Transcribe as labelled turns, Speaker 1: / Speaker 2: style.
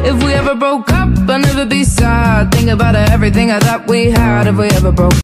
Speaker 1: If we ever broke up, I'd never be sad. Think about everything I thought we had. If we ever broke